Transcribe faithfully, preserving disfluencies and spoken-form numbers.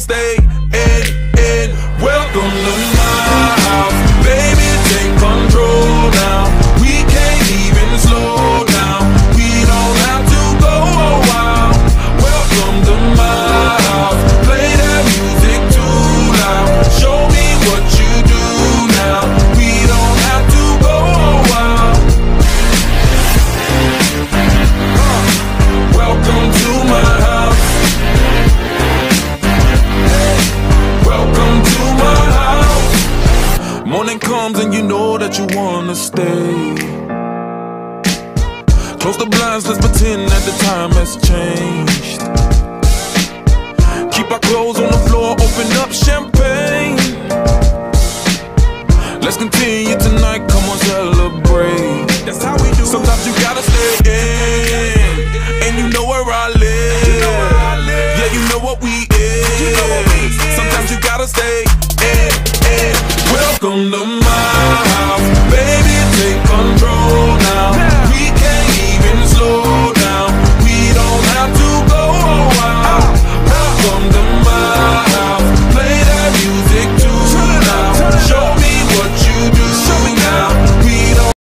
stay in, in. Welcome to my house, baby, take control now. We can't even slow down, we don't have to go a while. Welcome to my house, play that music too loud. Show me what you do now, we don't have to go a while. uh, Welcome to my house, welcome to my house. Morning comes and you know that you wanna stay. Close the blinds, let's pretend that the time has changed. Keep our clothes on the floor, open up champagne. Let's continue tonight, come on, celebrate. That's how we do. Sometimes you gotta stay in, and you know where I live. Yeah, you know what we is. Sometimes you gotta stay